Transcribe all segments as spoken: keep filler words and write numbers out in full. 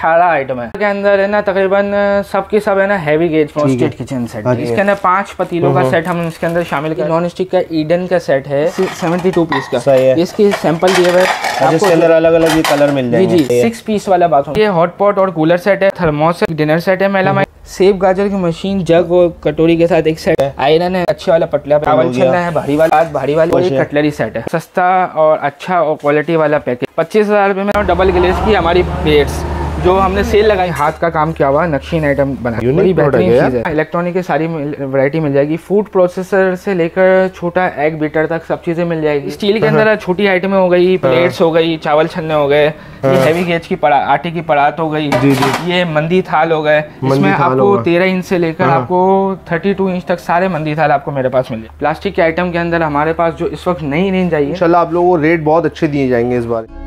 अठारह आइटम है के अंदर है ना, तकरीबन सब के सब है ना heavy gauge roasted kitchen set. इसके अंदर पांच पतीलों का सेट हम इसके अंदर शामिल किया। नॉन स्टिक का ईडन का सेट है बहत्तर पीस का, इसके सैंपल दिए हुए इसके अंदर अलग अलग कलर मिल जाएंगे। जी जी सिक्स पीस वाला बाथरूम। ये हॉट पॉट और कूलर सेट है, थर्मोस डिनर सेट है, मेलामाइन सेब गाजर की मशीन, जग और कटोरी के साथ एक सेट है, आयरन है, अच्छे वाला पटला चावल छलना है, भारी वाला भारी वाला, और एक कटलरी सेट है। सस्ता और अच्छा और क्वालिटी वाला पैकेज पच्चीस हजार रुपये में। डबल ग्लेज की हमारी प्लेट्स जो हमने सेल लगाई, हाथ का काम किया हुआ नक्शीन आइटम बना, बड़ी बेहतरीन चीज़ है। इलेक्ट्रॉनिक की सारी वैरायटी मिल जाएगी, फूड प्रोसेसर से लेकर छोटा एग बीटर तक सब चीज़ें मिल जाएगी। स्टील के अंदर छोटी आइटमें हो गई, प्लेट्स हो गई, चावल छन्ने हो गए, ये हैवी गेज की पड़ा आटे की परात हो गई, ये मंदी थाल हो गए। इसमें आपको तेरह इंच से लेकर आपको बत्तीस इंच तक सारे मंदी थाल आपको मेरे पास मिले। प्लास्टिक के आइटम के अंदर हमारे पास जो इस वक्त नई रेंज आई है, इंशाल्लाह आप लोगों को रेट बहुत अच्छे दिए जाएंगे इस बार।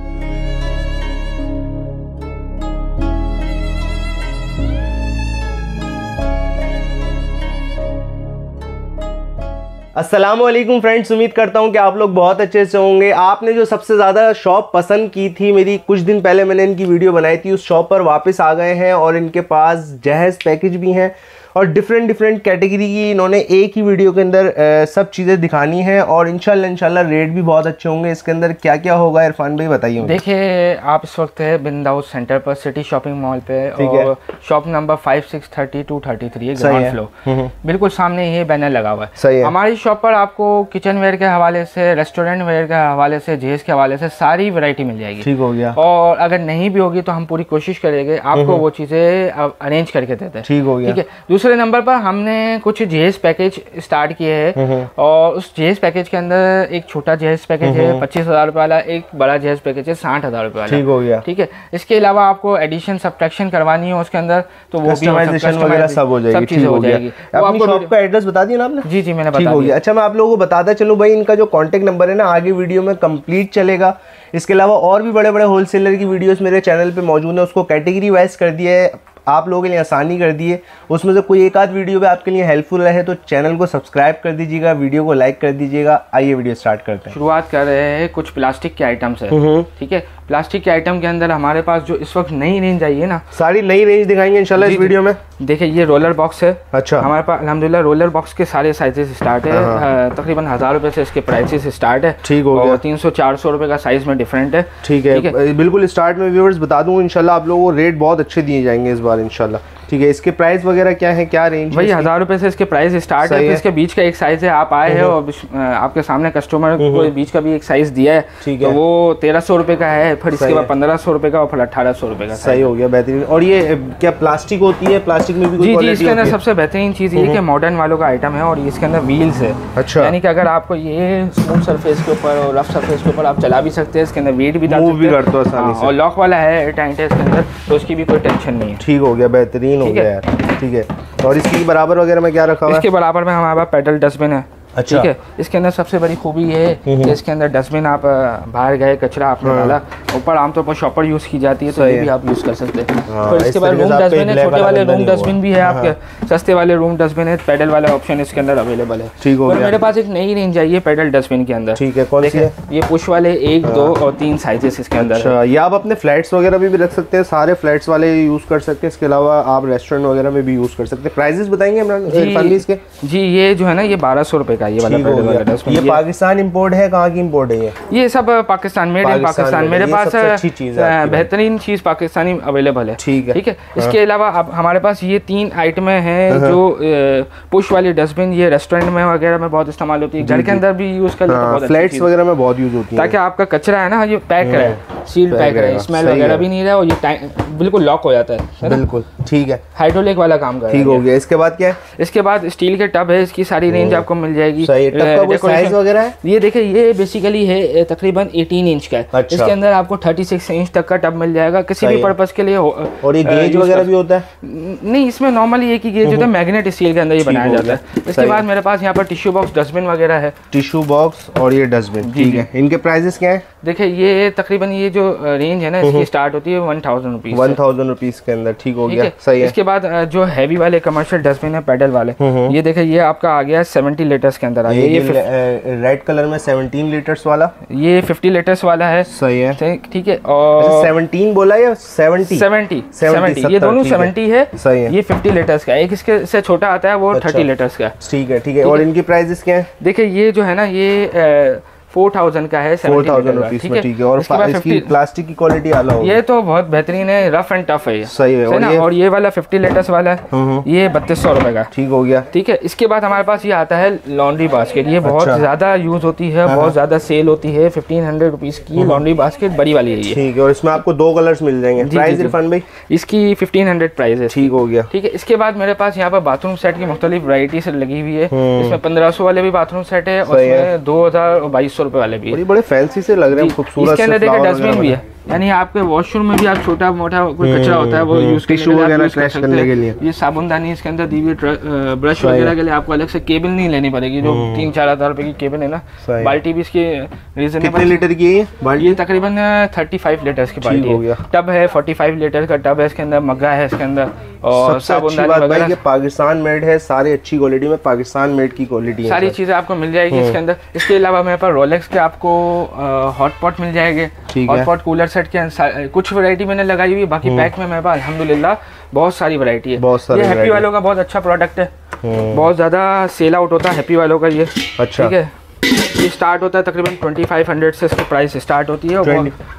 अस्सलामुअलैकुम फ्रेंड्स, उम्मीद करता हूं कि आप लोग बहुत अच्छे से होंगे। आपने जो सबसे ज़्यादा शॉप पसंद की थी मेरी, कुछ दिन पहले मैंने इनकी वीडियो बनाई थी, उस शॉप पर वापस आ गए हैं और इनके पास जहेज़ पैकेज भी हैं और डिफरेंट डिफरेंट कैटेगरी की इन्होंने एक ही वीडियो के अंदर आ, सब चीज़ें दिखानी है और इंशाल्लाह इंशाल्लाह रेट भी बहुत अच्छे होंगे। इसके अंदर क्या क्या होगा इरफान भाई बताइए। देखिए आप इस वक्त है बिंद हाउस सेंटर पर, सिटी शॉपिंग मॉल पे, और shop number five six thirty two thirty three ground floor, बिल्कुल सामने ये बैनर लगा हुआ है। सही है। हमारी शॉप पर आपको किचन वेयर के हवाले से, रेस्टोरेंट वेयर के हवाले से, जहेज के हवाले से सारी वैरायटी मिल जाएगी। ठीक हो गया। और अगर नहीं भी होगी तो हम पूरी कोशिश करेंगे आपको वो चीज़ें अरेंज करके देते हैं। ठीक हो गया। ठीक है। दूसरे नंबर पर हमने कुछ जहेज पैकेज स्टार्ट किए हैं और उस जहेज पैकेज के अंदर एक छोटा जहेज पैकेज है पच्चीस हजार रुपये वाला, एक बड़ा जहेज पैकेज है साठ हजार रुपये वाला। ठीक हो गया। ठीक है। इसके अलावा आपको एडिशन सब्ट्रैक्शन करवानी है उसके अंदर तो वो कस्टमाइजेशन वगैरह सब हो जाएगी। सब चीजें हो जाएगी। आपको शॉप का एड्रेस बता दिया ना आपने? जी जी मैंने बता दिया। अच्छा मैं आप लोगों को बताता चलूं भाई, इनका जो कॉन्टेक्ट नंबर है ना आगे वीडियो में कंप्लीट चलेगा। इसके अलावा और भी बड़े बड़े होलसेलर की वीडियोस मेरे चैनल पे मौजूद है, उसको कैटेगरी वाइज कर दिया है, आप लोगों के लिए आसानी कर दी है। उसमें से कोई एक आध वीडियो भी आपके लिए हेल्पफुल रहे तो चैनल को सब्सक्राइब कर दीजिएगा, वीडियो को लाइक कर दीजिएगा। आइए वीडियो स्टार्ट करते हैं। शुरुआत कर रहे हैं कुछ प्लास्टिक के आइटम से। ठीक है। प्लास्टिक के आइटम के अंदर हमारे पास जो इस वक्त नई रेंज आई है ना, सारी नई रेंज दिखाएंगे इंशाल्लाह इस वीडियो में। देखिए ये रोलर बॉक्स है। अच्छा। हमारे पास अल्हम्दुलिल्लाह रोलर बॉक्स के सारे साइजेस स्टार्ट है, तकरीबन हजार रुपए से इसके प्राइसेस स्टार्ट है। ठीक हो गया। तीन सौ चार सौ रुपए का साइज में डिफरेंट है। ठीक है। बिल्कुल स्टार्ट में व्यूअर्स बता दूं इंशाल्लाह आप लोगों को रेट बहुत अच्छे दिए जाएंगे इस बार इंशाल्लाह। ठीक है। इसके प्राइस वगैरह क्या है, क्या रेंज? भाई हजार रुपए से इसके प्राइस स्टार्ट है। इसके बीच का एक साइज है, आप आए हैं और आपके सामने कस्टमर को बीच का भी एक साइज दिया है। ठीक है। तो वो तेरह सौ रुपए का है, फिर इसके बाद पंद्रह सौ रुपए का और फिर अठारह सौ रुपए का। सही हो गया, बेहतरीन। और ये क्या प्लास्टिक होती है? प्लास्टिक में भी जी जी इसके अंदर सबसे बेहतरीन चीज ये कि मॉडर्न वालों का आइटम है और इसके अंदर व्हील्स है। अच्छा। यानी कि अगर आपको ये स्मूथ सरफेस के ऊपर और रफ सरफेस के ऊपर आप चला भी सकते हैं, इसके अंदर वेट भी डाल सकते हैं और लॉक वाला है, एयर टाइट है इसके अंदर, तो उसकी भी कोई टेंशन नहीं है। ठीक हो गया, बेहतरीन हो गया यार। ठीक है। और इसकी बराबर वगैरह में क्या रखा हुआ है? इसके बराबर में हमारे पास पेडल डस्टबिन है। अच्छा। ठीक है। इसके अंदर सबसे बड़ी खूबी ये है कि इसके अंदर डस्टबिन, आप बाहर गए कचरा आपने डाला, ऊपर आमतौर पर शॉपर यूज की जाती है तो ये भी आप यूज कर सकते हैं। फिर इसके बाद रूम डस्टबिन है, छोटे वाले रूम डस्टबिन भी है आपके, सस्ते वाले रूम डस्टबिन है, पेडल वाला ऑप्शन इसके अंदर अवेलेबल है। ठीक हो गया। मेरे पास एक नई रेंज आई है पेडल डस्टबिन के अंदर। ठीक है। कौन सी है? ये पुश वाले एक, दो और तीन साइजेस इसके अंदर। ये आप अपने फ्लैट्स वगैरह में भी रख सकते हैं, सारे फ्लैट्स वाले यूज कर सकते हैं। इसके अलावा आप रेस्टोरेंट वगैरह में भी यूज कर सकते हैं। प्राइसेस बताएंगे इमरान? जी ये जो है ना ये बारह सौ रुपए का ये वाला। ये पाकिस्तान इंपोर्ट है? कहाँ की इंपोर्ट है ये? ये सब पाकिस्तान, मेड इन पाकिस्तान। मेरे पास अच्छी चीज है, बेहतरीन चीज पाकिस्तानी अवेलेबल है। ठीक है। ठीक है। इसके अलावा अब हमारे पास ये तीन आइटमें हैं जो पुश वाली डस्टबिन, ये रेस्टोरेंट में वगैरह में बहुत इस्तेमाल होती है, घर के अंदर भी यूज कर लेते हैं, फ्लैट्स वगैरह में बहुत यूज होती है, ताकि आपका कचरा है ना ये पैक रहे, सील पैक रहे, स्मेल वगैरह भी नहीं रहे और ये बिल्कुल लॉक हो जाता है। बिल्कुल। ठीक है। हाइड्रोलिक वाला काम कर। ठीक हो गया। इसके बाद क्या है? इसके बाद स्टील के टब है, इसकी सारी रेंज आपको मिल जाएगी। साइज वगैरह है? ये देखिए ये बेसिकली है तकरीबन अठारह इंच का है। अच्छा। इसके अंदर आपको छत्तीस इंच तक का टब मिल जाएगा किसी भी पर्पस के लिए। और ये गेज वगैरह भी होता है? नहीं, इसमें नॉर्मली एक ही गेज होता है, मैग्नेट स्टील के अंदर ये बनाया जाता है। इसके बाद मेरे पास यहाँ पर टिश्यू बॉक्स डस्टबिन वगैरह है। टिश्यू बॉक्स और ये डस्टबिन। ठीक है। इनके प्राइसेस क्या है? देखिए ये तकरीबन ये जो रेंज है ना इसकी स्टार्ट होती है one thousand rupees one thousand rupees के अंदर। ठीक हो गया, सही है। इसके बाद जो हैवी वाले कमर्शियल डस्टबिन है पैडल वाले, ये देखिए ये आपका आ गया सेवेंटी लीटर्स के अंदर आ गया। ये रेड कलर में सेवनटीन लीटर्स वाला, ये फिफ्टी लीटर्स वाला है। सही है, ठीक है। और सेवनटीन बोला या सेवेंटी? सेवेंटी सेवेंटी ये दोनों सेवेंटी है, सही है। ये फिफ्टी लीटर्स का, एक इसके से छोटा आता है वो थर्टी लीटर्स का। ठीक है, ठीक है। और इनकी प्राइसेस क्या है? देखिए ये जो है ना ये फोर थाउजेंड का है, फोर थाउजेंड रुपीज में। ठीक है। और इसकी प्लास्टिक की क्वालिटी अलग होगी। ये तो बहुत बेहतरीन है, रफ एंड टफ है ये, सही है। और, ये? और ये वाला फिफ्टी लीटर्स वाला है, ये बत्तीस सौ रुपए का। ठीक हो गया, ठीक है। इसके बाद हमारे पास ये आता है लॉन्ड्री बास्केट, ये बहुत ज्यादा यूज होती है, बहुत ज्यादा सेल होती है। फिफ्टीन हंड्रेड रुपीज की लॉन्ड्री बास्केट बड़ी वाली है ये। ठीक है। और इसमें आपको दो कलर्स मिल जाएंगे। प्राइस इरफान भाई? इसकी फिफ्टीन हंड्रेड प्राइस है। ठीक हो गया, ठीक है। इसके बाद मेरे पास यहाँ पर बाथरूम सेट की मुख्तलिफ वैरायटी से लगी हुई है। इसमें पंद्रह सौ वाले भी बाथरूम सेट है और दो हजार और बाईस सौ रुपए वाले भी। फैंसी से लग रहे हैं, खूबसूरत। इसके अंदर देखिए डस्टबिन भी है, यानी आपके वॉशरूम में भी आप छोटा मोटा कोई कचरा होता है वो यूज करने के लिए। ये साबुनदानी इसके अंदर दी हुई, ब्रश वगैरह के लिए आपको अलग से केबल नहीं लेनी पड़ेगी, जो तीन चार हजार रुपए की केबल है ना। बाल्टी भी इसकी रीजनेबल। कितने लीटर की है बाल्टी? ये तकरीबन थर्टी फाइव लीटर्स की बाल्टी है। टब है फोर्टी फाइव लीटर का टब है इसके अंदर, मग्गा है इसके अंदर, और साबुनदानी वगैरह। पाकिस्तान मेड है, सारी अच्छी क्वालिटी में पाकिस्तान मेड की क्वालिटी है, सारी चीजें आपको मिल जाएगी इसके अंदर। इसके अलावा मेरे पास रोलेक्स के आपको हॉट पॉट मिल जाएंगे, हॉट पॉट कूलर सेट के कुछ वैरायटी मैंने लगाई हुई, बाकी पैक में मेरे पास अल्हम्दुलिल्लाह बहुत सारी वैरायटी है। बहुत सारी। ये हैप्पी वालों का बहुत अच्छा प्रोडक्ट है, बहुत ज्यादा सेल आउट होता है हैप्पी वालों का ये। अच्छा। ठीक है। ये स्टार्ट होता है तकरीबन ट्वेंटी फाइव हंड्रेड से इसकी प्राइस स्टार्ट होती है,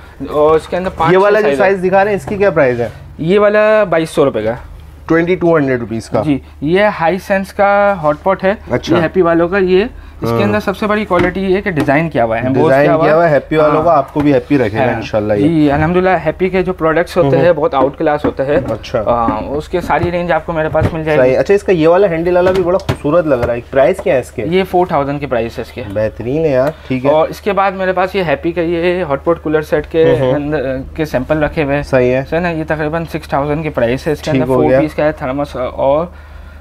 और इसके अंदर ये वाला जो साइज दिखा रहे हैं इसकी क्या प्राइस है? ये वाला बाईस सौ रुपए का, ट्वेंटी टू हंड्रेड रुपीज का। जी। ये हाई सेंस का हॉटपॉट है। अच्छा। ये हैप्पी वालों का। ये इसके अंदर सबसे बड़ी क्वालिटी ये है कि डिजाइन किया हुआ है, डिजाइन किया हुआ है हैप्पी वालों का, आपको भी हैप्पी रखेगा इंशाल्लाह। जी अल्हम्दुलिल्लाह। हैप्पी के जो प्रोडक्ट्स होते हैं बहुत आउट क्लास होते हैं। अच्छा। उसके सारी रेंज आपको मेरे पास मिल जाएगी। अच्छा, इसका ये वाला हैंडल वाला भी बड़ा खूबसूरत लग रहा है, प्राइस क्या है इसके? ये फोर थाउजेंड की प्राइस है इसके। बेहतरीन है यार। ठीक है। और इसके बाद मेरे पास ये हैप्पी का ये हॉटपॉट कूलर सेट के अंदर के सैंपल रखे हुए हैं। सही है ना। ये तकरीबन सिक्स थाउजेंड की प्राइस है। इसके अंदर फोर पीस का है थर्मस, और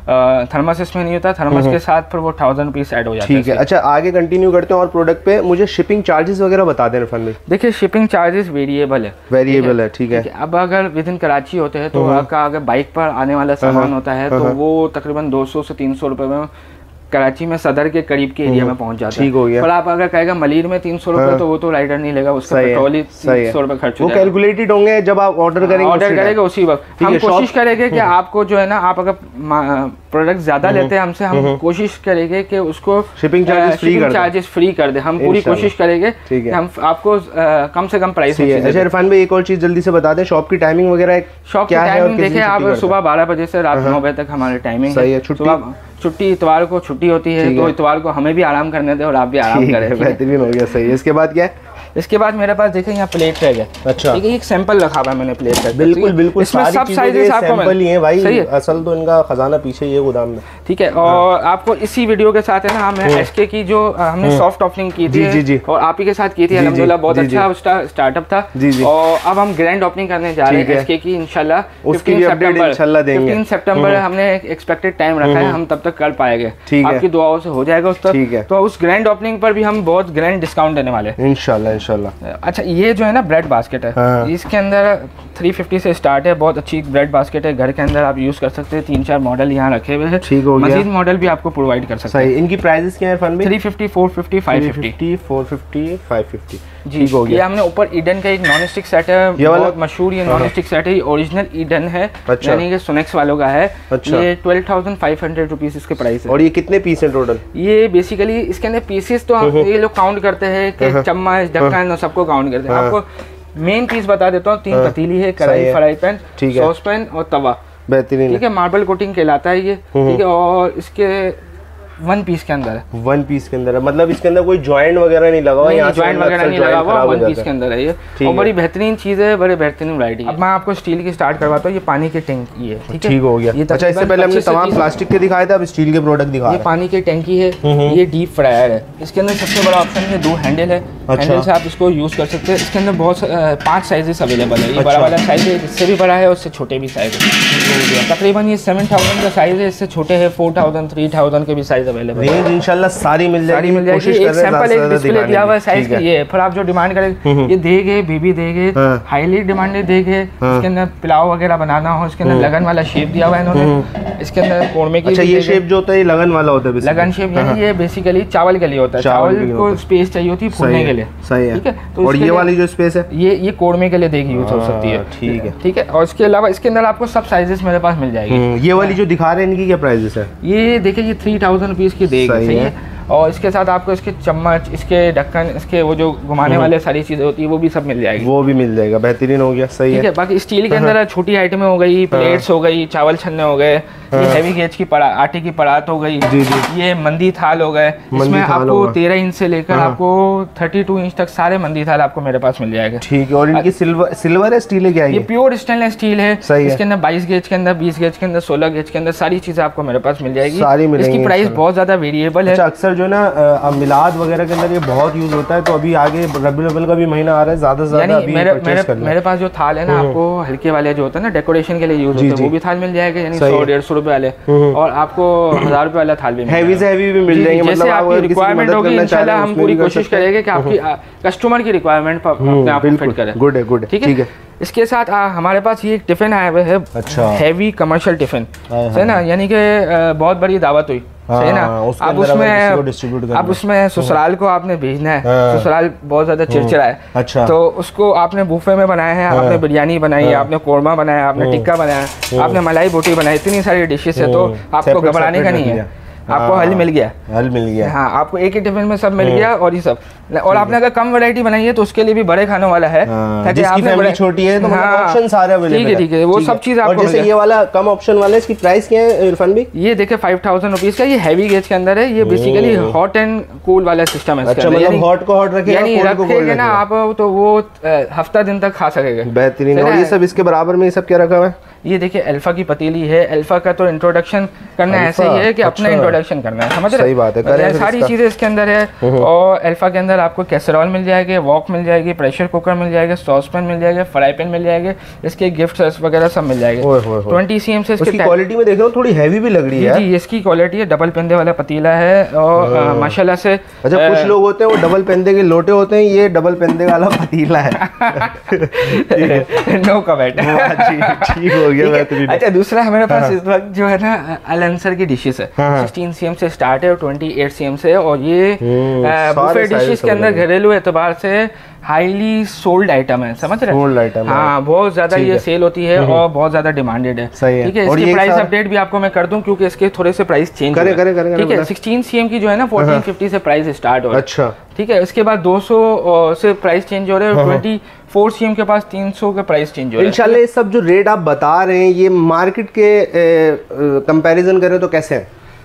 थर्मस इसमें नहीं होता, थर्मस के साथ फिर वो थाउजेंड रुपीज ऐड हो जाता है। ठीक है। अच्छा, आगे कंटिन्यू करते हैं और प्रोडक्ट पे। मुझे शिपिंग चार्जेस वगैरह बता दें इरफान भाई। देखिए शिपिंग चार्जेस वेरिएबल है, वेरिएबल है। ठीक है। अब अगर विद इन कराची होते हैं तो आपका अगर बाइक पर आने वाला सामान होता है तो वो तकरीबन दो सौ से तीन सौ रुपए में कराची में सदर के करीब के एरिया में पहुंच जाता है। ठीक हो गया। पर आप अगर कहेगा मलीर में तीन सौ रुपए तो वो तो राइडर नहीं लेगा, उसका पेट्रोल ही तीन सौ रुपए खर्च हो जाएगा। वो कैलकुलेटेड होंगे जब आप ऑर्डर करेंगे, ऑर्डर करेंगे उसी वक्त। हम कोशिश करेंगे कि आपको जो है ना, आप अगर प्रोडक्ट ज्यादा लेते हैं हमसे, हम कोशिश करेंगे कि उसको शिपिंग चार्जेस फ्री कर चार्जेस फ्री कर दे। हम पूरी कोशिश करेंगे कि हम आपको कम से कम प्राइस में। अच्छा इरफान भाई, एक और चीज जल्दी से बता दें, शॉप की टाइमिंग वगैरह शॉप की टाइमिंग देखिए आप सुबह बारह बजे से रात नौ बजे तक हमारी टाइमिंग है। सुबह छुट्टी, इतवार को छुट्टी होती है, तो इतवार को हमें भी आराम करने दे और आप भी आराम करें। बेहतरीन हो गया, सही है। इसके बाद क्या है? इसके बाद मेरे पास देखें यहाँ प्लेट टैग है। अच्छा। ठीक है। एक सैंपल रखा हुआ है मैंने प्लेट टैग। बिल्कुल बिल्कुल। इसमें सब साइजेस आपको सैंपल ही है भाई, सही है। असल तो इनका खजाना पीछे ये गोदाम में। ठीक है। और आपको इसी वीडियो के साथ है ना, हमें एसके की जो हमने सॉफ्ट ओपनिंग की थी जी जी और आप ही के साथ की थी, अल्हम्दुलिल्लाह बहुत अच्छा उसका स्टार्टअप था। और अब हम ग्रैंड ओपनिंग करने जा रहे हैं एसके की इंशाल्लाह। उसकी भी अपडेट इंशाल्लाह देंगे। फिफ्टीन सितंबर हमने एक्सपेक्टेड टाइम रखा है, हम तब तक कर पाएंगे, आपकी दुआओं से हो जाएगा उस तक। तो उस ग्रैंड ओपनिंग पर भी हम बहुत ग्रैंड डिस्काउंट देने वाले हैं इंशाल्लाह इंशाल्लाह। अच्छा, ये जो है ना ब्रेड बास्केट है, हाँ। इसके अंदर थ्री फिफ्टी से स्टार्ट है, बहुत अच्छी ब्रेड बास्केट है, घर के अंदर आप यूज कर सकते हैं। तीन चार मॉडल यहाँ रखे हुए हैं, ठीक हो गया। मजीद मॉडल भी आपको प्रोवाइड कर सकते हैं। इनकी प्राइसेस क्या है फन में? Three fifty, four fifty, five fifty, four fifty, five fifty. जी हो गया। ये हमने ऊपर ईडन का एक नॉन स्टिक सेट है, ये बहुत मशहूर ये नॉन स्टिक सेट है, ओरिजिनल ईडन है, यानी कि सोनेक्स वालों का है। ये twelve thousand five hundred rupees इसके प्राइस है। और ये कितने पीस है टोटल? ये बेसिकली इसके अंदर पीसेस तो ये लोग काउंट करते हैं कि चम्मच, ढक्कन सबको काउंट करते हैं। आपको मेन पीस बता देता हूँ, तीन पतीली है, कढ़ाई, फ्राई पैन, सॉस पैन और तवा। बेहतरीन। ठीक है। मार्बल कोटिंग कहलाता है ये। ठीक है। और इसके वन पीस के अंदर है, वन पीस के अंदर है, मतलब इसके अंदर कोई जॉइंट वगैरह नहीं लगा हुआ, यहाँ जॉइंट वगैरह नहीं लगा हुआ, वन पीस के अंदर है ये। और बड़ी बेहतरीन चीज है, बड़े बेहतरीन वैरायटी। अब मैं आपको स्टील की स्टार्ट करवाता हूँ। ये पानी की टंकी है। ठीक है, ठीक हो गया। अच्छा, इससे पहले हमने तमाम प्लास्टिक के दिखाए थे, अब स्टील के प्रोडक्ट दिखा। ये पानी की टंकी है, ये डीप फ्रायर है। इसके अंदर सबसे बड़ा ऑप्शन है दो हैंडल है, हैंडल से आप इसको यूज कर सकते हैं। इसके अंदर बहुत पांच साइजेस अवेलेबल है। ये बड़ा वाला साइज है, इससे भी बड़ा है, उससे छोटे भी साइज है। तकरीबन ये सेवन थाउजेंड का साइज है, इससे छोटे है फोर थाउजेंड, थ्री थाउजेंड के भी साइज साइज अवेलेबल। रेंज इंशाल्लाह सारी मिल जाएगी, सारी मिल जाएगी। एक सैंपल एक डिस्प्ले दिया हुआ है साइज की, ये फिर आप जो डिमांड करें ये देंगे, बीबी देंगे, हाईली डिमांडेड देंगे। इसके अंदर पुलाव वगैरह बनाना हो, इसके अंदर लगन वाला शेप दिया हुआ है इन्होंने। इसके अंदर कोरमे की, अच्छा ये शेप जो होता है ये लगन वाला होता है, लगन शेप यानी ये बेसिकली चावल के लिए होता है, चावल को स्पेस चाहिए होती है फूलने के लिए। सही है, ठीक है। तो और ये वाली जो स्पेस है ये ये कोरमे के लिए देगी यूज हो सकती है। ठीक है, ठीक है। और इसके अलावा इसके अंदर आपको सब साइजेस मेरे पास मिल जाएगी। ये वाली जो दिखा रहे हैं इनकी क्या प्राइसेस है? ये देखिए ये थ्री थाउजेंड रुपीज की देगी। सही है। और इसके साथ आपको इसके चम्मच, इसके ढक्कन, इसके वो जो घुमाने वाले सारी चीजें होती है वो भी सब मिल जाएगी। वो भी मिल जाएगा, बेहतरीन हो गया। सही है। बाकी स्टील के अंदर छोटी आइटमें हो गई, प्लेट्स हो गई, चावल छन्ने हो गए, ये हैवी गेज की पड़ा आटे की परात हो गई, जी जी। ये मंदी थाल हो गए। इसमें आपको तेरह इंच से लेकर आपको थर्टी टू इंच तक सारे मंदी थाल आपको मेरे पास मिल जाएगा। ठीक है। और इनकी सिल्वर सिल्वर है, स्टील है, क्या है? ये प्योर स्टेनलेस स्टील है। इसके अंदर बाईस गेज के अंदर, बीस गेज के अंदर, सोलह गेज के अंदर सारी चीजें आपको मेरे पास मिल जाएगी। सारी मिलेंगी। इसकी प्राइस बहुत ज्यादा वेरिएबल है। अक्सर जो है ना मिलाद वगैरह के अंदर ये बहुत यूज होता है, तो अभी आगे रबी अव्वल का भी महीना आ रहा है, ज्यादा से ज्यादा अभी मेरे मेरे मेरे पास जो थाल है ना आपको हल्के वाले जो होता है ना डेकोरेशन के लिए यूज होते हैं, वो भी थाल मिल जाएगा, यानी सौ डेढ़ सौ रुपए वाले, और आपको हजार रुपए वाला थाल भी हैवी से हैवी भी मिल जाएंगे। जैसे आपकी रिक्वायरमेंट होगी इंशाल्लाह हम पूरी कोशिश करेंगे कि आपकी कस्टमर की रिक्वायरमेंट अपने आप फिट करें। गुड है, गुड है। ठीक है। इसके साथ आ, हमारे पास ये एक टिफिन आया हुआ है। अच्छा। हैवी कमर्शियल टिफिन, सही ना, यानी कि बहुत बड़ी दावत हुई, सही ना। अब उसमें अब उसमें ससुराल को आपने भेजना है, ससुराल बहुत ज्यादा चिड़चिड़ा है। अच्छा। तो उसको आपने बुफे में बनाया है, आपने बिरयानी बनाई, आपने कोरमा बनाया, आपने टिक्का बनाया, आपने मलाई बोटी बनाई, इतनी सारी डिशेस है, तो आपको घबराने का नहीं है, आपको हल मिल गया, हल मिल गया। हाँ, आपको एक ही टिफिन में सब मिल गया। और ये सब, और आपने अगर कम वैरायटी बनाई है तो उसके लिए भी बड़े खानों वाला है, ताकि आपकी फैमिली छोटी है तो ऑप्शन सारे अवेलेबल है। ठीक है, ठीक है, वो सब चीज आपको। जैसे ये वाला कम ऑप्शन वाला है, इसकी प्राइस क्या है इरफान भाई? ये देखिए फाइव थाउजेंड रुपीज का, ये हैवी गेज के अंदर है। ये बेसिकली हॉट एंड कूल वाला सिस्टम है। अच्छा, मतलब हॉट को हॉट रखेगा, यानी रखेंगे ना आप तो वो हफ्ता दिन तक खा सकेगा। बेहतरीन। और ये सब इसके बराबर में ये सब क्या रखा हुआ है? ये देखिए अल्फा की पतीली है। अल्फा का तो इंट्रोडक्शन करना ऐसे ही है कि अपना इंट्रोडक्शन करना है, समझ रहे? सही बात है। सारी चीजें इसके अंदर है। और अल्फा के अंदर आपको कैसरोल मिल जाएगा, वॉक मिल जाएगी, प्रेशर कुकर मिल जाएगा, सॉस पैन मिल जाएगा, फ्राई पैन मिल जाएगा, इसके गिफ्ट वगैरह सब मिल जाएगा। ट्वेंटी सी एम से इसकी क्वालिटी में देख रहा हूँ थोड़ी हैवी भी लग रही है। जी, इसकी क्वालिटी है, डबल पेंदे वाला पतीला है और माशाल्लाह से। अच्छा, कुछ लोग होते हैं वो डबल पेंदे के लोटे होते हैं, ये डबल पेंदे वाला पतीला है। No comment. ठीक हो गया। अच्छा, दूसरा हमारे पास इस वक्त जो है ना अल अंसर की डिशेस है, सिक्सटीन सी एम से स्टार्ट है और ट्वेंटी एट सी एम से, और ये बुफे डिशेस के अंदर घरेलू एतबार से हाईली सोल्ड आइटम है, समझ रहे? सोल्ड आइटम, हाँ, बहुत ज्यादा ये सेल होती है और बहुत ज्यादा डिमांडेड है। ठीक है। इसकी प्राइस अपडेट भी आपको मैं कर दूं क्योंकि इसके थोड़े से प्राइस चेंज करे, करे, करे, ठीक है। सिक्सटीन सी एम की जो है ना फोर्टीन फिफ्टी से प्राइस स्टार्ट हो रहा है। अच्छा, ठीक है। इसके बाद दो सौ से प्राइस चेंज हो रहे हैं, ट्वेंटी फोर सी एम के पास तीन सौ का प्राइस चेंज हो रहा है। इंशाल्लाह ये सब जो रेट आप बता रहे हैं ये मार्केट के कंपैरिजन करें तो कैसे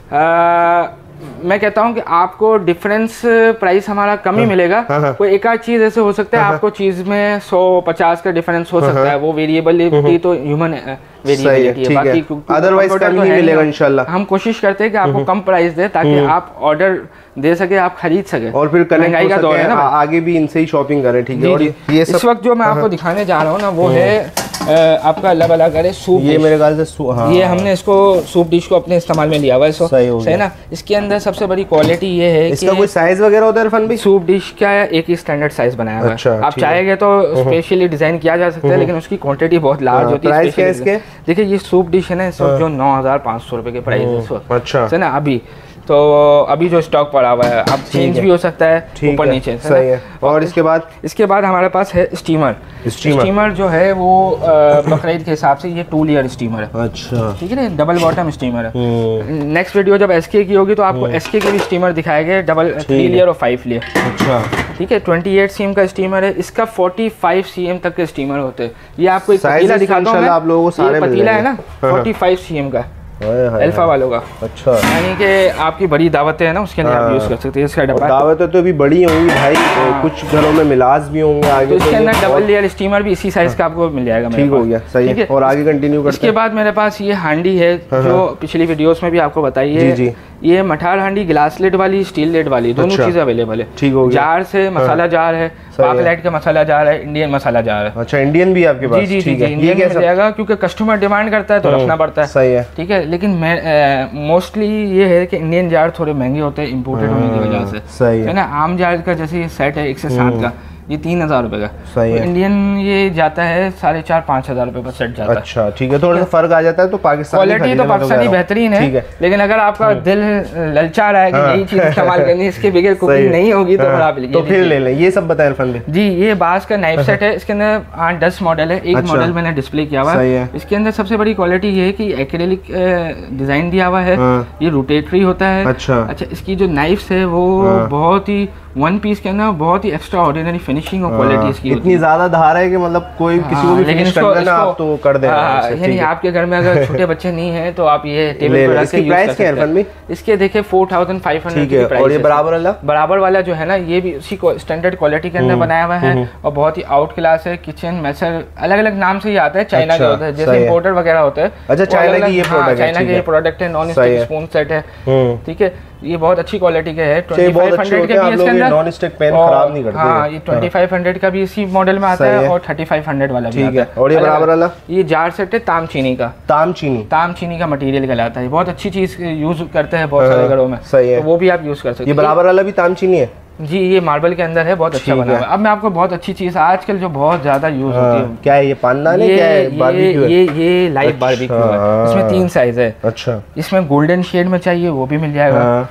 है? मैं कहता हूं कि आपको डिफरेंस प्राइस हमारा कम ही मिलेगा। कोई एक आध चीज ऐसे हो सकता है आपको चीज में सौ पचास का डिफरेंस हो सकता है, वो वेरिएबल तो ह्यूमन वेरिएबिलिटी है, बाकी अदरवाइज कम ही मिलेगा इंशाल्लाह। हम कोशिश करते हैं कि आपको कम प्राइस दे ताकि आप ऑर्डर दे सके, आप खरीद सके, और फिर महंगाई का दौर है ना, आगे भी इनसे ही शॉपिंग करें। ठीक है। और ये इस वक्त जो मैं आपको दिखाने जा रहा हूँ ना वो है आपका अलग अलग है सूप। ये मेरे ख्याल से हाँ। ये हमने इसको सूप डिश को अपने इस्तेमाल में लिया हुआ है, सही ना। इसके अंदर सबसे बड़ी क्वालिटी ये है इसका कि कोई साइज वगैरह होता है इरफान भाई? सूप डिश का एक ही स्टैंडर्ड साइज बनाया हुआ है। अच्छा, आप चाहेंगे तो स्पेशली डिजाइन किया जा सकता है, लेकिन उसकी क्वांटिटी बहुत लार्ज होती है। प्राइस क्या है इसके? देखिए ये सूप डिश है ना, इस वक्त जो नौ हजार पाँच सौ रुपए के प्राइस है इस वक्त, अच्छा, है ना। अभी तो अभी जो स्टॉक पड़ा हुआ है, अब चेंज भी हो सकता है ऊपर नीचे, सही है। और इसके बाद इसके बाद हमारे पास है स्टीमर। स्टीमर जो है वो बकरीद के हिसाब से ये टू लेयर स्टीमर है। अच्छा, ठीक है ना, डबल बॉटम स्टीमर है। नेक्स्ट वीडियो जब एसके की होगी तो आपको एसके के भी स्टीमर दिखाए गए, डबल थ्री लेयर और फाइव लेयर। अच्छा, ठीक है। ट्वेंटी एट सी एम का स्टीमर है, इसका फोर्टी फाइव सी एम तक के स्टीमर होते हैं। ये आपको एक पतीला दिखाता हूँ मैं, आप लोगों को सारे पतीला है ना फोर्टी फाइव सी एम का अल्फा वालों का। अच्छा, यानी कि आपकी बड़ी दावतें हैं ना उसके लिए आप यूज कर सकते हैं। इसका डब्बा दावतें तो अभी बड़ी होंगी भाई, कुछ घरों में मिलाज भी होंगे आगे, तो इसके अंदर डबल लेयर स्टीमर भी इसी साइज का आपको मिल जाएगा। ठीक हो गया, सही है। और आगे कंटिन्यू करते हैं। इसके बाद मेरे पास ये हांडी है जो पिछली वीडियोस में भी आपको बताई है। ये मठार हांडी ग्लास लेड वाली, स्टील लेड वाली, दोनों अच्छा। चीजें अवेलेबल है। ठीक हो गया। जार से मसाला जार है, पाकलाइट का मसाला जार है, इंडियन मसाला जार है। अच्छा, इंडियन भी आपके पास? जी जी जी, ठीक है। इंडियन मिल जाएगा क्योंकि कस्टमर डिमांड करता है तो रखना पड़ता है। सही है। ठीक है, लेकिन मैं मोस्टली ये है कि इंडियन जार थोड़े महंगे होते हैं इम्पोर्टेड होने की वजह से। सही है ना। आम जार का जैसे ये सेट है एक से सात का, ये तीन हजार रुपए का। सही है। इंडियन ये जाता है साढ़े चार पाँच हजार रुपए पर सेट जाता है। अच्छा ठीक है, थोड़ा सा फर्क आ जाता है। तो पाकिस्तानी क्वालिटी तो पाकिस्तानी बेहतरीन है, लेकिन अगर आपका दिल ललचा रहा है कि नई चीज इस्तेमाल करनी है, इसके बगैर कुकिंग नहीं होगी तो आप तो फिर ले लें। ये सब बताएं इरफान भाई। जी, ये बास का नाइफ सेट है, इसके अंदर आठ दस मॉडल है। एक मॉडल मैंने डिस्प्ले किया हुआ है। इसके अंदर सबसे बड़ी क्वालिटी ये है कि एक्रेलिक डिजाइन दिया हुआ है, ये रोटेटरी होता है। अच्छा अच्छा, इसकी जो नाइफ्स है वो बहुत ही वन पीस के अंदर बहुत ही एक्स्ट्रा ऑर्डिनरी फिनिशिंग और क्वालिटी इसकी इतनी ज्यादा धार है कि मतलब कोई किसी को भी फिनिश कर देना आप तो कर देना। यानी आपके घर में अगर छोटे बच्चे नहीं है तो आप ये टेबल पर रख के यूज कर सकते हैं। इसके देखिए फोर थाउजेंड फाइव हंड्रेड की प्राइस। और ये बराबर वाला बराबर वाला जो है ना, ये भी उसी स्टैंडर्ड क्वालिटी के अंदर बनाया हुआ है और बहुत ही आउट क्लास है। किचन मैसर अलग अलग नाम से ही आता है, चाइना के होता है, जैसे इम्पोर्टर वगैरह होता है। अच्छा, चाइना की ये प्रोडक्ट है। चाइना के ये प्रोडक्ट है, नॉन स्टिक स्पून सेट है। ठीक है, ये बहुत अच्छी क्वालिटी के है। ट्वेंटी फाइव हंड्रेड के भी इसके अंदर नॉन स्टिक पैन खराब नहीं करते। हाँ, ये ट्वेंटी फाइव हंड्रेड का भी इसी मॉडल में आता है और थर्टी फाइव हंड्रेड वाला भी आता है। और ये बराबर वाला ये जार सेट है ताम चीनी का। ताम चीनी ताम चीनी का मटेरियल कहलाता है। बहुत अच्छी चीज यूज करते हैं बहुत सारे घरों में। सही है, तो वो भी आप यूज कर सकते हैं। ये बराबर वाला भी ताम चीनी है जी, ये मार्बल के अंदर है, बहुत अच्छा बना हुआ है। अब मैं आपको बहुत अच्छी चीज आजकल जो बहुत ज्यादा यूज होती है, क्या है ये पानदान है, क्या है बारबेक्यू है? ये ये लाइव बारबेक्यू है। इसमें तीन साइज है। अच्छा, इसमें गोल्डन शेड में चाहिए वो भी मिल जाएगा,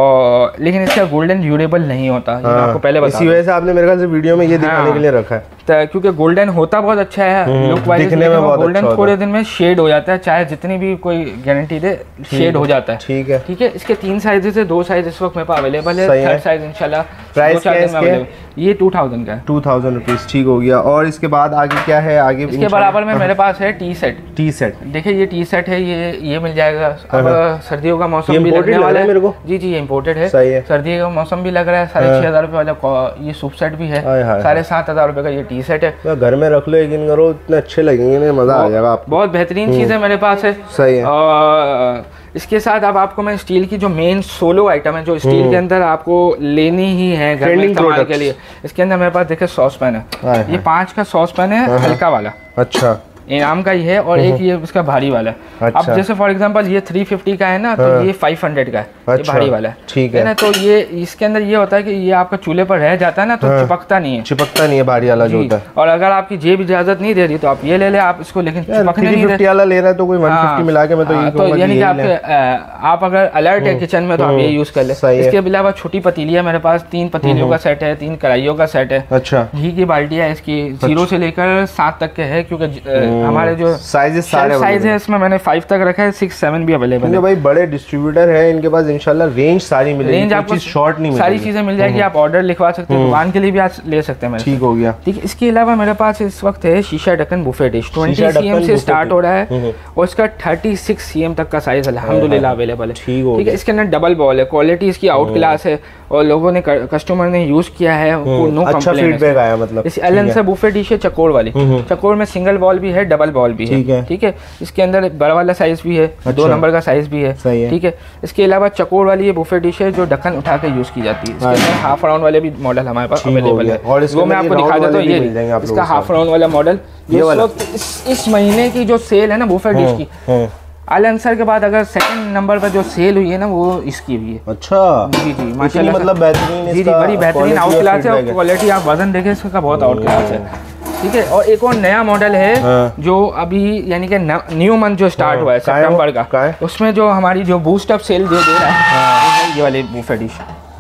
और लेकिन इसका गोल्डन ड्यूरेबल नहीं होता। ये मैं आपको पहले बता, इसी वजह से आपने मेरे ख्याल से वीडियो में ये दिखाने के लिए रखा है। तो क्योंकि गोल्डन होता बहुत अच्छा है लुक वाइज, दिखने में बहुत गोल्डन अच्छा थोड़े दिन में शेड हो जाता है, चाहे जितनी भी कोई गारंटी दे शेड हो जाता है। ठीक है ठीक है। इसके तीन साइजेस है, दो साइज इस वक्त मेरे पास अवेलेबल है, थर्ड साइज इंशाल्लाह प्राइस क्या है इसके? ये टू थाउजेंड का है। Two thousand rupees. ठीक हो गया। और इसके बाद आगे क्या है? आगे इसके बराबर में मेरे पास है टी सेट। टी सेट देखिए, ये टी सेट है, ये ये मिल जाएगा। अब सर्दियों का मौसम भी लगने वाला है मेरे को। जी जी, ये इम्पोर्टेड है। सर्दी का मौसम भी लग रहा है। साढ़े छह हजार रुपए वाला ये सूप सेट भी है, साढ़े सात हजार रुपए का ये टी सेट है। घर में रख लो, एक दिन करो, इतने अच्छे लगेंगे, मजा आ जाएगा आपको। बहुत बेहतरीन चीज है मेरे पास है। सही है। और इसके साथ अब आपको मैं स्टील की जो मेन सोलो आइटम है, जो स्टील के अंदर आपको लेनी ही है घर में इस्तेमाल के लिए, इसके अंदर मेरे पास देखिए सॉस पैन है। ये पांच का सॉस पैन है, हल्का वाला। अच्छा, इनाम का ही है। और एक ये इसका भारी वाला है। अच्छा। अब जैसे फॉर एग्जांपल ये थ्री फिफ्टी का है ना, तो ये फाइव हंड्रेड का है। अच्छा। ये भारी वाला है। ठीक है ना। तो ये इसके अंदर ये होता है कि ये आपका चूल्हे पर रह जाता है ना, तो हाँ। चिपकता नहीं है। चिपकता नहीं है भारी वाला जो होता है। और अगर आपकी जेब इजाजत नहीं दे रही तो आप ये ले ले आप इसको, लेकिन चिपकने नहीं दे वाला ले रहा है तो कोई वन फिफ्टी मिला के मैं तो ये कहूंगा यानी कि आपके आप अगर अलर्ट है किचन में तो आप ये यूज कर ले। इसके अलावा छोटी पतीली है मेरे पास, तीन पतीलियों का सेट है, तीन कढ़ाइयों का सेट है। अच्छा। घी की बाल्टी है इसकी, जीरो से लेकर सात तक के है, क्योंकि हमारे जो साइजेस सारे साइज है इसमें मैंने फाइव तक रखा है, सिक्स सेवन भी अवेलेबल है। भाई बड़े डिस्ट्रीब्यूटर है इनके पास, इंशाल्लाह रेंज सारी मिलेगी, रेंज आपको शॉर्ट नहीं मिलेगी, सारी चीजें मिल जाएगी। आप ऑर्डर लिखवा सकते हैं, दुकान के लिए भी आज ले सकते हैं। ठीक हो गया। ठीक है। इसके अलावा मेरे पास इस वक्त है शीशा ढक्कन बुफे डिश, ट्वेंटी सीएम से स्टार्ट हो रहा है और इसका थर्टी सिक्स सीएम तक का साइज अल्हम्दुलिल्लाह अवेलेबल है। ठीक है। इसके अंदर डबल बॉल है, क्वालिटी इसकी आउट क्लास है और लोगों ने कस्टमर ने यूज किया है, नो कंप्लेंट आया। मतलब इस एलन से बुफे डिश है, चकोर वाली। चकोर में सिंगल बॉल भी है, डबल बॉल भी है। ठीक है। इसके अंदर बड़ा वाला साइज भी है, अच्छा। दो नंबर का साइज भी है। ठीक है। इसके अलावा चकोर वाली ये बुफे डिश है जो ढक्कन उठा के यूज की जाती है। इसके अंदर हाफ राउंड वाले भी मॉडल हमारे पास अवेलेबल है, और वो मैं आपको दिखा देता हूँ। ये इसका हाफ राउंड वाला मॉडल, ये वाला इस महीने की जो सेल है ना बुफे डिश की, अल अंसर के बाद अगर सेकंड नंबर पर जो सेल हुई है ना वो इसकी हुई है। अच्छा। जी जी, माशाल्लाह, मतलब बेहतरीन, जी जी, बड़ी बेहतरीन आउट क्लास है और क्वालिटी आप वजन देखें इसका बहुत आउट क्लास है। ठीक है। और एक और नया मॉडल है हाँ। जो अभी यानी कि न्यू मंथ जो स्टार्ट हाँ। हुआ है सितंबर का, का उसमें जो हमारी जो बूस्ट अप सेल जो दे रहा है हाँ। ये वाले बुफे डिश।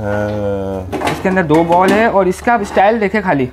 हाँ। इसके अंदर दो बॉल है और इसका स्टाइल देखे खाली,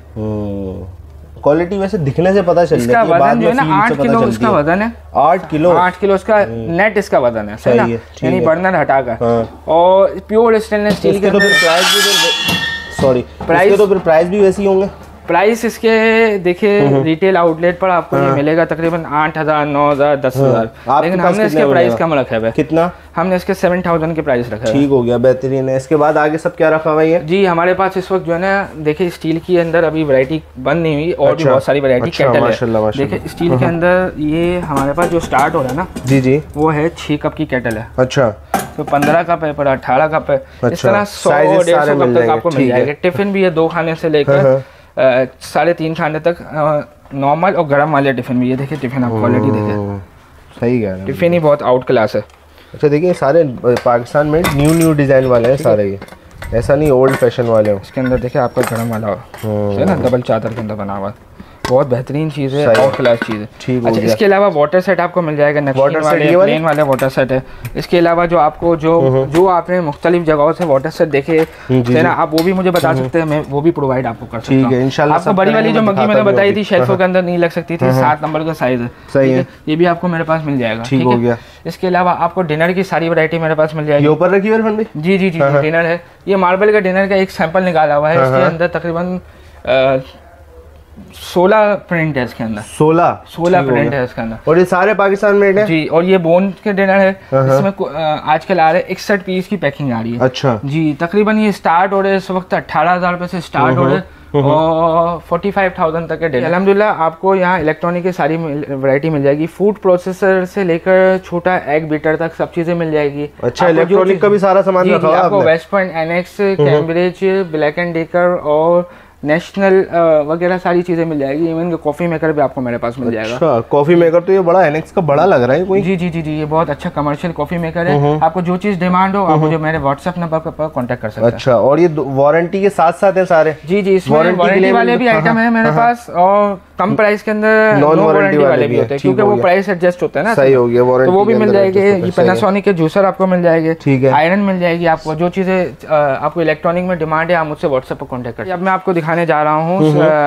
क्वालिटी वैसे दिखने से पता चल जाती है। इसका वजन जो है ना आठ किलो इसका वजन है, आठ किलो आठ किलो इसका नेट इसका वजन है, सही है, यानी बर्नर हटाकर। और प्योर स्टेनलेस स्टील के, तो फिर प्राइस भी सॉरी प्राइस तो फिर प्राइस भी वैसे ही होंगे। प्राइस इसके देखिए रिटेल आउटलेट पर आपको ये मिलेगा तकरीबन आठ हजार नौ हजार दस हजार, लेकिन हमने इसके प्राइस कम रखा है। कितना? हमने इसके सेवन थाउजेंड के प्राइस रखा है। ठीक हो गया, बेहतरीन है। इसके बाद आगे सब क्या रखा हुआ है? जी हमारे पास इस वक्त जो है ना देखिए स्टील के अंदर अभी वैरायटी बंद नहीं हुई और भी बहुत सारी वैरायटी केटल है। देखिए स्टील के अंदर ये हमारे पास जो स्टार्ट हो रहा है ना, जी जी, वो है छह कप की केटल है। अच्छा। तो पंद्रह का पे पड़ा, अठारह का पे, इस तरह सौ डेढ़ सौ कप तक आपको मिल जाएगा। टिफिन भी है दो खाने से लेकर साढ़े तीन खाने तक, नॉर्मल और गर्म वाले टिफिन भी। ये देखिए टिफिन आप क्वालिटी देखें, सही कह रहे हैं, टिफिन ही बहुत आउट क्लास है। अच्छा देखिए सारे पाकिस्तान में न्यू न्यू डिजाइन वाले हैं सारे, ये ऐसा नहीं ओल्ड फैशन वाले हो। इसके अंदर देखिए आपका गर्म वाला है ना, डबल चादर के अंदर बना हुआ, बहुत बेहतरीन चीज़ है, आउट क्लास चीज़ है। ठीक अच्छा, इसके अलावा वाटर सेट आपको मिल जाएगा, वाटर वाले प्लेन वाले वाटर सेट है। इसके अलावा जो आपको जो जो आपने मुख्तलिफ जगहों से वाटर सेट देखे है ना, आप वो भी मुझे बता सकते हैं, मैं वो भी प्रोवाइड आपको कर सकता हूं। इंशाल्लाह आपको बड़ी वाली जो मग्गी मैंने बताई थी शेल्फों के अंदर नहीं लग सकती थी, सात नंबर का साइज है, सही है, ये भी आपको मेरे पास मिल जाएगा। ठीक हो गया। इसके अलावा आपको डिनर की सारी वैरायटी मेरे पास मिल जाएगी। ये ऊपर रखी है जी जी जी डिनर है, ये मार्बल का डिनर का एक सैंपल निकाला हुआ है, इसके अंदर तकरीबन सोलह प्रिंट है इसके अंदर, सोलह सोलह प्रिंट है इसके अंदर, और ये सारे पाकिस्तान मेड है जी। और ये बोन के डिनर है, इसमें आजकल आ रहे इकसठ पीस की पैकिंग आ रही है। अच्छा जी, तकरीबन ये स्टार्ट हो रहे इस वक्त अठारह हजार रुपए से स्टार्ट हो रहे और फोर्टी फाइव थाउजेंड तक के डिनर। अल्हम्दुलिल्लाह आपको यहाँ इलेक्ट्रॉनिक की सारी वैरायटी मिल जाएगी, फूड प्रोसेसर से लेकर छोटा एग बीटर तक सब चीजें मिल जाएगी। अच्छा इलेक्ट्रॉनिक का भी सारा सामान रखा हुआ है आपको, West Point, Anex, Cambridge, Black and Decker और नेशनल वगैरह सारी चीजें मिल जाएगी। इवन कॉफी मेकर भी आपको मेरे पास मिल जाएगा। अच्छा कॉफी मेकर तो ये बड़ा एनेक्स का बड़ा लग रहा है कोई। जी जी जी जी ये बहुत अच्छा कमर्शियल कॉफी मेकर है। आपको जो चीज डिमांड हो आप मुझे मेरे व्हाट्सएप नंबर पर कांटेक्ट कर सकते हैं। अच्छा और ये वारंटी के साथ साथ है सारे? जी जी इसमें वारंटी वाले भी आइटम है मेरे पास, और कम प्राइस के अंदर नॉन वारंटी वाले भी होते हैं, क्योंकि वो प्राइस एडजस्ट होता है ना। सही हो गया, वारंटी तो वो भी मिल जाएगी। पैनासोनिक के जूसर आपको मिल जाएंगे, ठीक है, आयरन मिल जाएगी आपको। जो चीजें आपको इलेक्ट्रॉनिक में डिमांड है आप मुझसे व्हाट्सएप पर कांटेक्ट करें। अब मैं आपको दिखाने जा रहा हूँ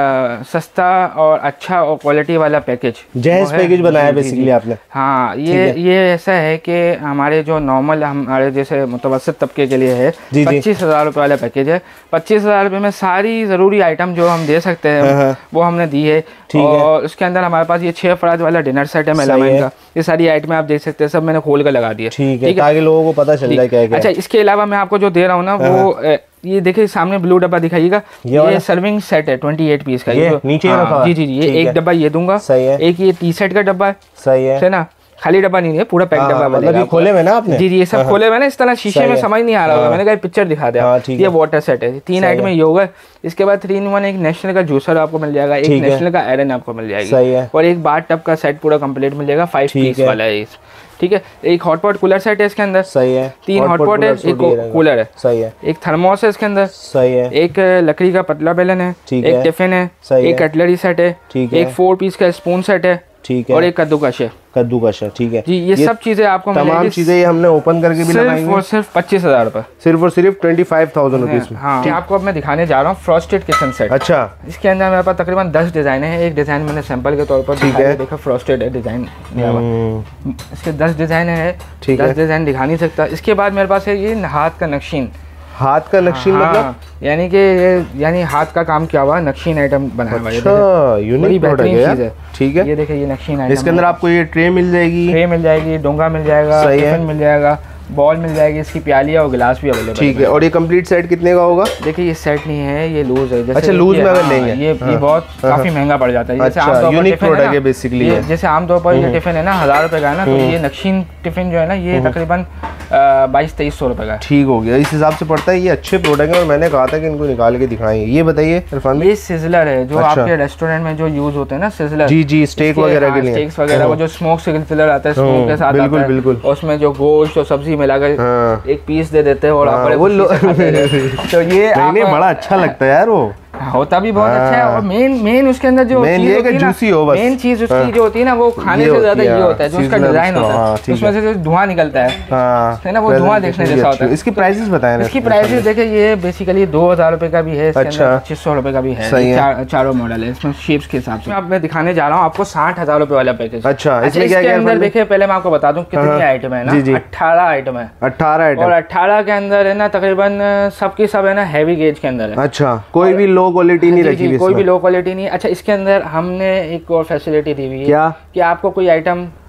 सस्ता और अच्छा और क्वालिटी वाला पैकेज, जहेज पैकेज बनाया है बेसिकली आपने। हाँ ये ये ऐसा है कि हमारे जो नॉर्मल हमारे जैसे मुतवसत तबके के लिए है, पच्चीस हजार रुपये वाला पैकेज है। पच्चीस हजार रुपये में सारी ज़रूरी आइटम जो हम दे सकते हैं वो हमने दी है। और उसके अंदर हमारे पास ये छह अफराद वाला डिनर सेट है मेलामाइन का, ये सारी आइटम आप देख सकते हैं, सब मैंने खोल कर लगा दिया, ठीक है, ताकि लोगों को पता चल जाए क्या है। अच्छा इसके अलावा मैं आपको जो दे रहा हूँ ना वो ये देखिए सामने ब्लू डब्बा दिखाइएगा, ये, ये सर्विंग सेट है अट्ठाईस पीस का, ये नीचे रखा। जी जी जी ये एक डब्बा ये दूंगा, सही है। एक ये टी सेट का डब्बा है, सही है ना, खाली डब्बा नहीं है, पूरा पैक डब्बा मतलब ये खोले हुए ना आपने? जी जी ये सब खोले हुए ना, इस तरह शीशे में समझ नहीं आ रहा होगा, मैंने कहा पिक्चर दिखा दिया। ये वाटर सेट है, तीन आइटम में ये होगा। इसके बाद थ्री इन वन एक नेशनल का जूसर आपको मिल जाएगा, एक नेशनल का आयरन आपको मिल जाएगी, और एक बाथ टब का सेट पूरा कंप्लीट मिल जाएगा, फाइव पीस वाला है, ठीक है। एक हॉटपॉट कूलर सेट है इसके अंदर, सही है। तीन हॉटपॉट है, एक कूलर है, सही है। एक थर्मोस है इसके अंदर, सही है। एक लकड़ी का पतला बेलन है, एक टिफिन है, एक कटलरी सेट है, एक फोर पीस का स्पून सेट है, ठीक है, और एक कद्दूकश है, कद्दूकश है, ठीक है जी। ये, ये सब चीजें आपको तमाम चीजें ये हमने ओपन करके भी लगाई हैं, सिर्फ पच्चीस हजार रुपए, सिर्फ और सिर्फ ट्वेंटी फाइव थाउजेंड रुपीज में। हाँ आपको अब मैं दिखाने जा रहा हूँ फ्रॉस्टेड किचन सेट। अच्छा इसके अंदर मेरे पास तकरीबन दस डिजाइन है, एक डिजाइन मैंने सैंपल के तौर पर दिखाया, देखो फ्रॉस्टेड है डिजाइन, इसके दस डिजाइन है, दस डिजाइन दिखा नहीं सकता। इसके बाद मेरे पास है ये हाथ का नक्शीन, हाथ का नक्शीन मतलब यानी कि यानी हाथ का काम किया हुआ नक्शीन आइटम बनाया हुआ है। अच्छा यूनिक प्रोडक्ट है, ठीक है। ये देखिए ये नक्शीन आइटम, इसके अंदर आपको ये ट्रे मिल जाएगी, ट्रे मिल जाएगी, डोंगा मिल जाएगा, टिफिन मिल जाएगा, बॉल मिल जाएगी, इसकी प्याली और गिलास भी अवेलेबल, ठीक है। और ये कंप्लीट सेट कितने का होगा? देखिए ये सेट नहीं है, ये लूज है। अच्छा लूज में अगर लेंगे ये ये बहुत काफी महंगा पड़ जाता है। जैसे आमतौर पर प्रोडक्ट है बेसिकली, जैसे आमतौर पर ये टिफिन है ना हजार रुपए का है ना, तो ये नक्शीन टिफिन जो है ना ये तकरीबन बाईस तेईस सौ रुपए का, ठीक हो गया, इस हिसाब से पड़ता है। ये अच्छे प्रोडक्ट है और मैंने कहा था कि इनको निकाल के दिखाएंगे। ये बताइए इरफान भाई, ये सिजलर है जो आपके रेस्टोरेंट में जो यूज होते हैं ना, सिजलर, जी जी स्टेक वगैरह के लिए, स्टेक्स वगैरह, वो जो स्मोक सिजलर आता है स्मोक के साथ, बिल्कुल बिल्कुल, उसमें जो गोश्त और सब्जी मिलाकर एक पीस दे देते हैं और आप वो तो ये नहीं बड़ा अच्छा लगता है यार, वो होता भी बहुत अच्छा है। और मेन मेन उसके अंदर जो मेन ये कि जूसी हो बस, मेन चीज उसकी जो होती है ना वो खाने से ज्यादा ये होता है जो उसका डिजाइन होता है, उसमें से जो धुआं निकलता है है ना, वो धुआं देखने जैसा होता है। इसकी प्राइसेस बताएं ना। इसकी प्राइसेस देखिए ये बेसिकली दो हजार रुपए का भी है, पच्चीस सौ रुपए का भी है, चारों मॉडल है इसमें शेप्स के हिसाब से। अब मैं दिखाने जा रहा हूँ आपको साठ हजार रुपए वाला पैकेज। अच्छा इसमें क्या क्या अंदर देखिए, पहले मैं आपको बता दूं कितनी आइटम है ना, अट्ठारह आइटम है, अट्ठारह आइटम, और अट्ठारह के अंदर है ना तकरीबन सबकी सब है ना हैवी गेज के अंदर है। अच्छा कोई भी लो क्वालिटी नहीं रखी, कोई भी लो क्वालिटी नहीं। अच्छा इसके अंदर हमने एक और फैसिलिटी दी हुई है, क्या कि आपको कोई आइटम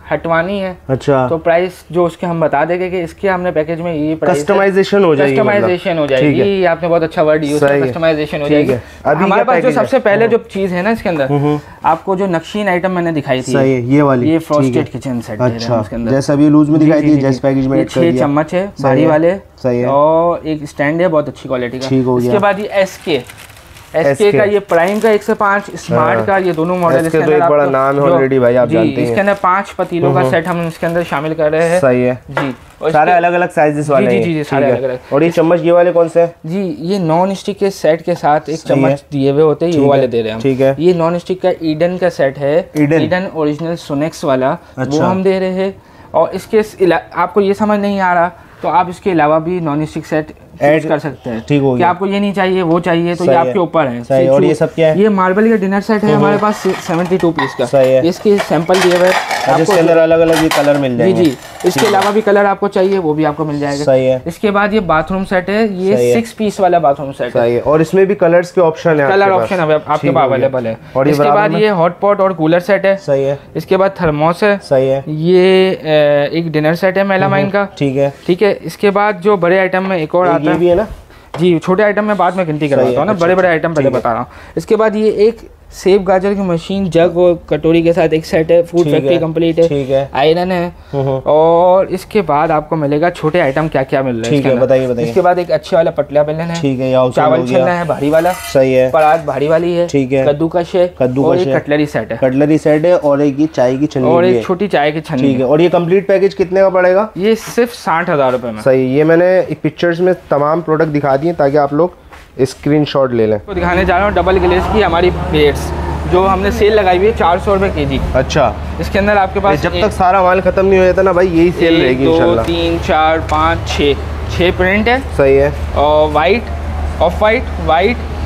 हटवानी है अच्छा तो प्राइस जो उसके हम बता देंगे कि इसके हमने पैकेज में ये कस्टमाइजेशन हो जाएगी, कस्टमाइजेशन हो जाएगी। आपने बहुत अच्छा वर्ड यूज किया, कस्टमाइजेशन हो जाएगी। हमारे पास जो सबसे पहले जो चीज है ना इसके अंदर, आपको जो नक्शीन आइटम मैंने दिखाई थी, सही है, ये वाली, ये फ्रॉस्टेड किचन सेट है इसके अंदर, जैसा अभी लूज में दिखाई थी, जैसे पैकेज में छह चम्मच है भारी वाले, सही है, और एक स्टैंड है बहुत अच्छी क्वालिटी का। ठीक हो गया। इसके बाद ये एसके एसके का ये प्राइम का एक से पाँच, स्मार्ट का, ये दोनों मॉडल इसके अंदर, एक बड़ा नाम है ऑलरेडी भाई, आप जानते हैं। इसके अंदर पांच पतीलों का सेट हम इसके अंदर शामिल कर रहे हैं। सही है जी, सारे अलग अलग साइजेस वाले हैं। जी जी सारे अलग अलग। और ये चम्मच ये वाले कौन से हैं? जी ये नॉन स्टिक के सेट के साथ एक चम्मच दिए हुए होते हैं, ये वाले दे रहे हैं हम। ठीक है, ये नॉन स्टिक का ईडन का सेट है, ईडन ओरिजिनल सोनेक्स वाला, वो हम दे रहे हैं। और इसके आपको ये समझ नहीं आ रहा तो आप इसके अलावा भी नॉन स्टिक सेट ऐड कर सकते हैं। ठीक हो गया। कि आपको ये नहीं चाहिए वो चाहिए तो ये आपके ऊपर है। सही। और ये सब क्या है? ये मार्बल का डिनर सेट है हमारे पास बहत्तर पीस का। सही है। इसके सैंपल दिए हुए हैं, इसके अंदर अलग अलग कलर मिल जाएंगे। जी जी, इसके अलावा भी कलर आपको चाहिए वो भी आपको मिल जाएगा। सही है। इसके बाद ये बाथरूम सेट है, ये सिक्स पीस वाला बाथरूम सेट है, और इसमें भी कलर्स के ऑप्शन है, कलर ऑप्शन आपके पास अवेलेबल है। और इसके बाद ये हॉट पॉट और कूलर सेट है। सही है। इसके बाद थर्मोस है। सही है। ये एक डिनर सेट है मेलामाइन का। ठीक है ठीक है। इसके बाद जो बड़े आइटम में एक और आता है, भी है ना जी, छोटे आइटम में बाद में गिनती करवाता हूँ ना, बड़े बड़े आइटम पहले बता रहा हूँ। इसके बाद ये एक सेब गाजर की मशीन, जग और कटोरी के साथ एक सेट है, फूड फैक्ट्री कंप्लीट है, ठीक है, आयरन है। और इसके बाद आपको मिलेगा छोटे आइटम क्या क्या मिल रहे हैं, बताइए बताइए। इसके बाद एक अच्छे वाला पटला बेलन है, ठीक है, चावल छलना है भारी वाला, सही है, परात भारी वाली है, ठीक है, कद्दूकश है, कद्दूकश है, कटलरी सेट है, कटलरी सेट है, और एक ये चाय की छन्नी और एक छोटी चाय की छन्नी, ठीक है। और ये कंप्लीट पैकेज कितने का पड़ेगा? ये सिर्फ साठ हजार रुपए में। सही। ये मैंने पिक्चर्स में तमाम प्रोडक्ट दिखा दिए ताकि आप लोग स्क्रीनशॉट ले लें। तो दिखाने जा रहा हूँ डबल ग्लेज की हमारी प्लेट्स जो हमने सेल लगाई हुई है, चार सौ रुपए के जी। अच्छा। इसके अंदर आपके पास जब तक सारा माल खत्म नहीं हो जाता ना भाई, यही सेल रहेगी इंशाल्लाह। तीन चार पाँच छः छः प्रिंट है। सही है। और वाइट, ऑफ वाइट, वाइट,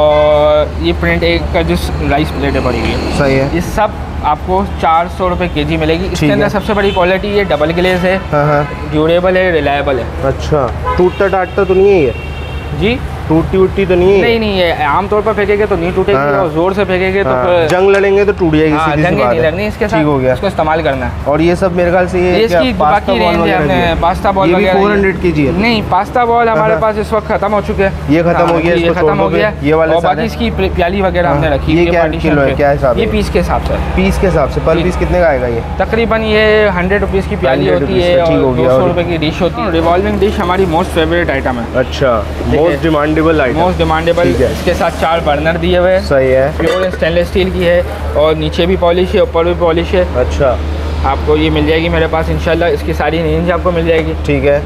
और ये प्रिंट एक का जो राइस प्लेट है पड़ी हुई है। सही है। ये सब आपको चार सौ रुपए के जी मिलेगी। इसके अंदर सबसे बड़ी क्वालिटी ये डबल ग्लेज है, ड्यूरेबल है, रिलायबल है। अच्छा, टूटता टाटता तो नहीं है ये? जी, टूटी उटती तो नहीं है? नहीं नहीं, ये आमतौर पर फेंकेंगे तो नहीं टूटेगी, और जोर से फेंकेंगे तो फिर जंग लड़ेंगे तो टूट जाएगी। हाँ, जंग नहीं लगनी इसके साथ, हो गया, इसको इस्तेमाल करना है। और ये सब मेरे ख्याल से ये इसकी बाकी रेंज है, हमने पास्ता बॉल वगैरह चार सौ की जी है। नहीं, पास्ता बॉल हमारे पास इस वक्त खत्म हो चुके हैं, ये खत्म हो गया, ये खत्म हो गया, ये वाले। और बाकी इसकी प्याली वगैरह हमने रखी है। ये क्या किलो है, क्या हिसाब है? ये पीस के हिसाब से, पीस के हिसाब से। पर पीस कितने का आएगा ये? तकरीबन ये हंड्रेड रुपीज़ की प्याली होती है, और दो सौ रुपये की डिश होती है। रिवॉल्विंग डिश हमारी मोस्ट फेवरेट आइटम है। अच्छा, most demandable item, most demandable. इसके साथ चार बर्नर दिए हुए हैं। सही है। प्योर स्टेनलेस स्टील की है, और नीचे भी पॉलिश है, ऊपर भी पॉलिश है। अच्छा, आपको ये मिल जाएगी मेरे पास इंशाल्लाह। इसकी सारी रेंज आपको मिल जाएगी, ठीक है।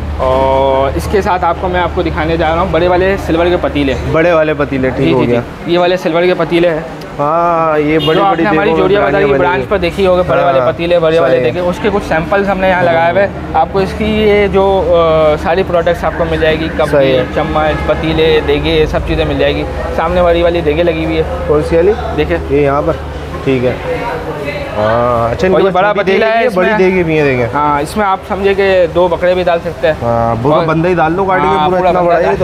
और इसके साथ आपको मैं आपको दिखाने जा रहा हूँ बड़े वाले सिल्वर के पतीले, बड़े वाले पतीले, ठीक हो गया। ये वाले सिल्वर के पतीले हैं। हाँ, ये बड़ी बड़ी हमारी जोड़िया बाजार की ब्रांच पर देखी होगी, बड़े वाले पतीले, बड़े वाले देखे, उसके कुछ सैंपल्स हमने यहाँ लगाए हुए। आपको इसकी ये जो आ, सारी प्रोडक्ट्स आपको मिल जाएगी, कप, चम्मच, पतीले, देगे, सब चीज़ें मिल जाएगी। सामने वाली वाली देगे लगी हुई है। कौन सी वाली? देखिए ये यहाँ पर, ठीक है। हाँ, अच्छा, ये बड़ा पतीला है, बड़ी देगी भी है, देखें। हाँ, इसमें आप समझे कि दो बकरे भी डाल सकते हैं। हाँ, वो बंदा ही डाल दो काट के, पूरा इतना बड़ा है तो।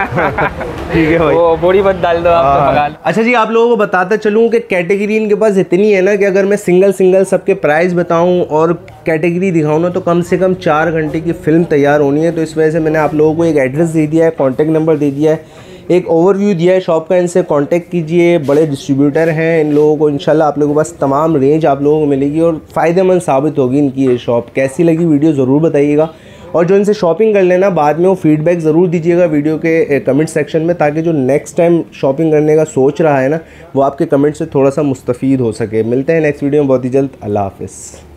ठीक है भाई, वो बोरी बंद डाल दो आप। अच्छा जी, आप लोगों को बताता चलूँ कि कैटेगरी इनके पास इतनी है ना कि अगर मैं सिंगल सिंगल सबके प्राइस बताऊँ और कैटेगरी दिखाऊँ ना तो कम से कम चार घंटे की फिल्म तैयार होनी है। तो इस वजह से मैंने आप लोगों को एक एड्रेस दे दिया है, कॉन्टैक्ट नंबर दे दिया है, एक ओवरव्यू दिया है शॉप का। इनसे कांटेक्ट कीजिए, बड़े डिस्ट्रीब्यूटर हैं इन लोगों को। इंशाल्लाह आप लोगों के पास तमाम रेंज आप लोगों को मिलेगी और फ़ायदेमंद साबित होगी इनकी ये शॉप। कैसी लगी वीडियो ज़रूर बताइएगा, और जो इनसे शॉपिंग कर लेना बाद में वो फीडबैक ज़रूर दीजिएगा वीडियो के कमेंट सेक्शन में, ताकि जो नेक्स्ट टाइम शॉपिंग करने का सोच रहा है ना वो आपके कमेंट से थोड़ा सा मुस्तफ़ीद हो सके। मिलते हैं नेक्स्ट वीडियो में बहुत ही जल्द। अल्लाह हाफ़िज़।